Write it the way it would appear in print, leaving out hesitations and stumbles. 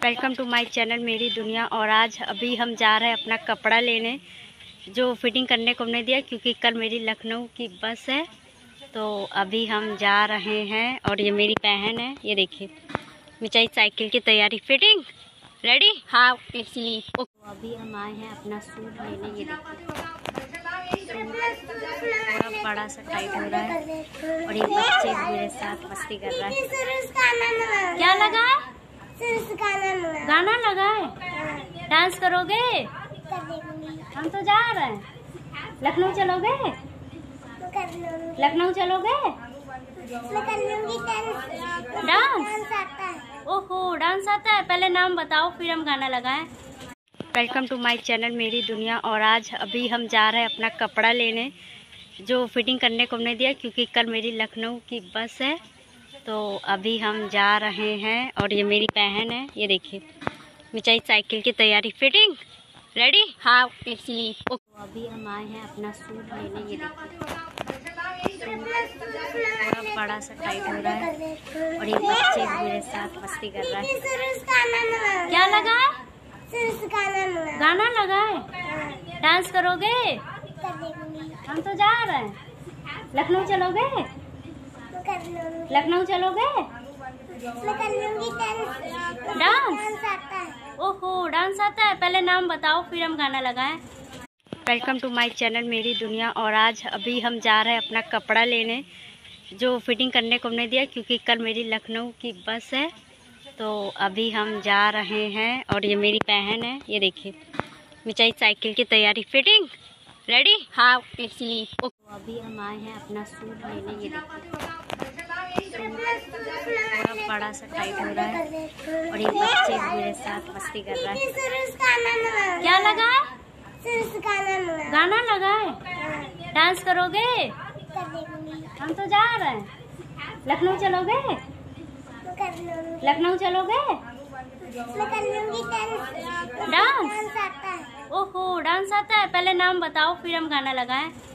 Welcome to my channel मेरी दुनिया। और आज अभी हम जा रहे हैं अपना कपड़ा लेने, जो फिटिंग करने को हमने दिया क्योंकि कल मेरी लखनऊ की बस है। तो अभी हम जा रहे हैं और ये मेरी बहन है, ये देखिए मिचाई साइकिल की तैयारी। Fitting ready? हाँ इसलिए तो अभी हम आए हैं अपना सूट लेने। ये देखिए थोड़ा बड़ा सा टाइट हो रहा है और ये बच्चे मेरे साथ मस्ती कर रहा है। क्या लगा है? गाना लगा है। डांस करोगे? हम तो जा रहे हैं। लखनऊ चलोगे? लखनऊ चलोगे? डांस? ओहो डांस आता है। पहले नाम बताओ फिर हम गाना लगाएं। वेलकम टू माय चैनल मेरी दुनिया। और आज अभी हम जा रहे हैं अपना कपड़ा लेने, जो फिटिंग करने को हमने दिया क्योंकि कल मेरी लखनऊ की बस है। तो अभी हम जा रहे हैं और ये मेरी बहन है, ये देखिए मिचाई साइकिल की तैयारी। Fitting ready? हाँ इसलिए तो अभी हम आए हैं अपना सूट लेने। ये देखिए थोड़ा बड़ा सा टाइट हो रहा है और ये बच्चे मेरे साथ मस्ती कर रहा है। क्या लगा है? गाना लगा है। डांस करोगे? हम तो जा रहे हैं। लखनऊ चलोगे? लखनऊ चलोगे? डांस? ओहो डांस आता है। पहले नाम बताओ फिर हम गाना लगाएं। वेलकम टू माय चैनल मेरी दुनिया। और आज अभी हम जा रहे हैं अपना कपड़ा लेने, जो फिटिंग करने को हमने दिया क्योंकि कल मेरी लखनऊ की बस है। तो अभी हम जा रहे हैं और ये मेरी बहन है, ये देखिए मिचाई साइकिल की तैयारी। Fitting ready? हाँ इसलिए तो अभी हम आए हैं अपना सूट लेने। ये देखिए थोड़ा बड़ा सा टाइट हो रहा है और ये बच्चे मेरे साथ मस्ती कर रहा है। क्या लगा है? गाना लगा है। डांस करोगे? हम तो जा रहे हैं। लखनऊ चलोगे? लखनऊ चलोगे? डांस? ओहो डांस आता है। पहले नाम बताओ फिर हम गाना लगाएं।